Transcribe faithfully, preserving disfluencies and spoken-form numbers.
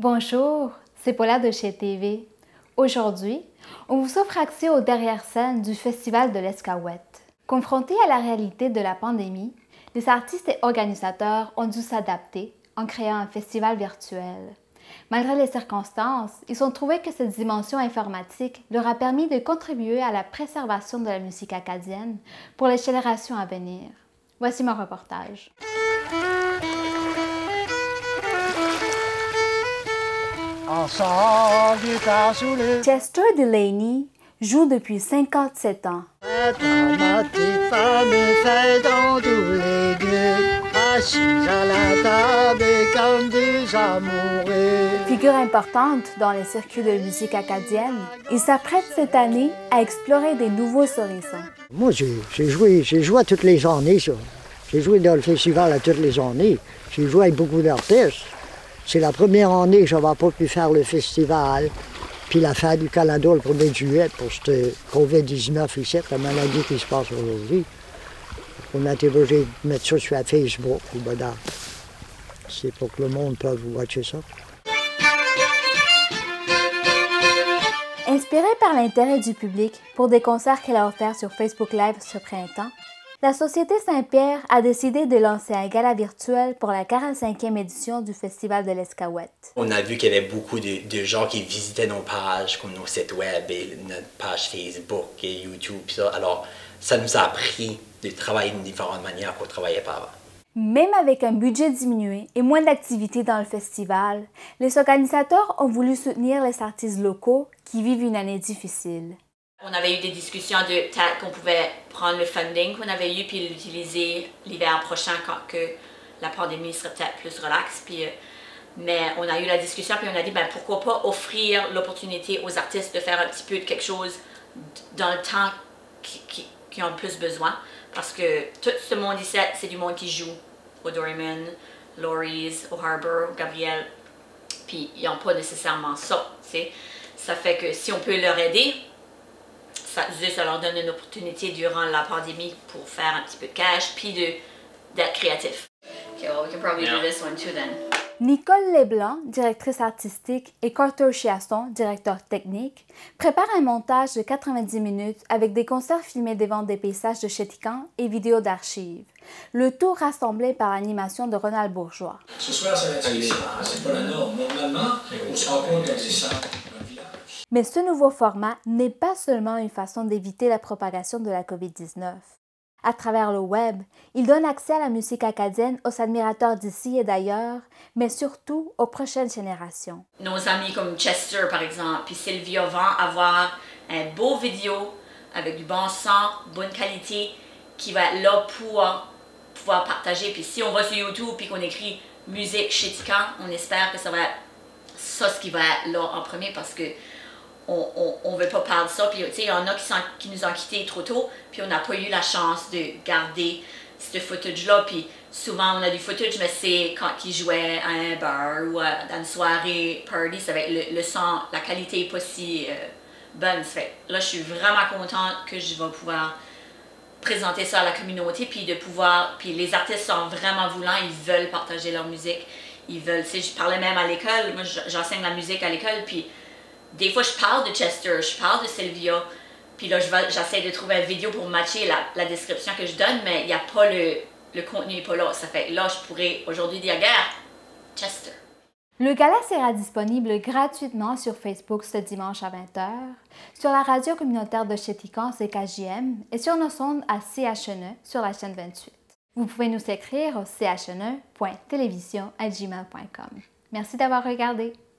Bonjour, c'est Paula de chez T V. Aujourd'hui, on vous offre accès aux derrière-scènes du Festival de l'Escaouette. Confrontés à la réalité de la pandémie, les artistes et organisateurs ont dû s'adapter en créant un festival virtuel. Malgré les circonstances, ils ont trouvé que cette dimension informatique leur a permis de contribuer à la préservation de la musique acadienne pour les générations à venir. Voici mon reportage. Chester Delaney joue depuis cinquante-sept ans. Figure importante dans les circuits de musique acadienne, il s'apprête cette année à explorer des nouveaux horizons. Moi, j'ai joué, j'ai joué à toutes les journées, ça. J'ai joué dans le festival à toutes les journées. J'ai joué avec beaucoup d'artistes. C'est la première année que je n'avais pas pu faire le festival, puis la fête du Canada le premier juillet pour cette covid dix-neuf ici, la maladie qui se passe aujourd'hui. On a été obligé de mettre ça sur la Facebook, ou ben, c'est pour que le monde puisse watcher ça. Inspirée par l'intérêt du public pour des concerts qu'elle a offerts sur Facebook Live ce printemps, la Société Saint-Pierre a décidé de lancer un gala virtuel pour la quarante-cinquième édition du Festival de l'Escaouette. On a vu qu'il y avait beaucoup de, de gens qui visitaient nos pages, comme nos sites web et notre page Facebook et YouTube. Ça. Alors, ça nous a appris de travailler d'une différente manière qu'on ne travaillait pas avant. Même avec un budget diminué et moins d'activités dans le festival, les organisateurs ont voulu soutenir les artistes locaux qui vivent une année difficile. On avait eu des discussions de peut-être qu'on pouvait prendre le funding qu'on avait eu puis l'utiliser l'hiver prochain quand que la pandémie serait peut-être plus relaxe. Puis, euh, mais on a eu la discussion puis on a dit ben, pourquoi pas offrir l'opportunité aux artistes de faire un petit peu de quelque chose dans le temps qui, qui, qui ont le plus besoin. Parce que tout ce monde ici, c'est du monde qui joue au Doryman, Laurie's, au Harbour, au Gabriel. Puis ils n'ont pas nécessairement ça. T'sais. Ça fait que si on peut leur aider, Ça, ça leur donne une opportunité durant la pandémie pour faire un petit peu de cash puis d'être créatif. Okay, well, we can probably do this one too then. Nicole Leblanc, directrice artistique, et Carter Chiasson, directeur technique, préparent un montage de quatre-vingt-dix minutes avec des concerts filmés devant des paysages de Chéticamp et vidéos d'archives. Le tout rassemblé par l'animation de Ronald Bourgeois. Ce soir, ça va être spécial. C'est pas la norme. Normalement, on se rend compte que c'est ça. Mais ce nouveau format n'est pas seulement une façon d'éviter la propagation de la covid dix-neuf. À travers le web, il donne accès à la musique acadienne aux admirateurs d'ici et d'ailleurs, mais surtout aux prochaines générations. Nos amis comme Chester, par exemple, puis Sylvia vont avoir un beau vidéo avec du bon son, bonne qualité, qui va être là pour pouvoir partager. Puis si on va sur YouTube et qu'on écrit « Musique Chéticamp », on espère que ça va être ça ce qui va être là en premier parce que on ne veut pas perdre ça. Puis, il y en a qui, sont, qui nous ont quittés trop tôt, puis on n'a pas eu la chance de garder ce footage-là. Puis souvent, on a du footage, mais c'est quand ils jouaient à un bar ou à, dans une soirée party, ça va être le, le son, la qualité n'est pas si euh, bonne. Ça fait, là, je suis vraiment contente que je vais pouvoir présenter ça à la communauté, puis de pouvoir, puis les artistes sont vraiment voulants, ils veulent partager leur musique. Ils veulent, tu sais, je parlais même à l'école, moi j'enseigne la musique à l'école, puis des fois, je parle de Chester, je parle de Sylvia, puis là, j'essaie de trouver une vidéo pour matcher la, la description que je donne, mais il n'y a pas le, le contenu n'est pas là. Ça fait là, je pourrais aujourd'hui dire, regarde, Chester. Le gala sera disponible gratuitement sur Facebook ce dimanche à vingt heures, sur la radio communautaire de Chéticamp, C K J M, et sur nos ondes à C H N E sur la chaîne vingt-huit. Vous pouvez nous écrire au c h n e point télévision arobase gmail point com. Merci d'avoir regardé.